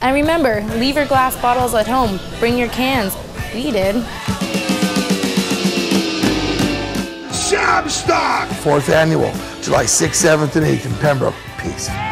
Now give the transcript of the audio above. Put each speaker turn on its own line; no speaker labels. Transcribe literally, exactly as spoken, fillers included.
And remember, leave your glass bottles at home. Bring your cans. We did.
S A B stock!
Fourth annual, July sixth, seventh, and eighth in Pembroke. Peace.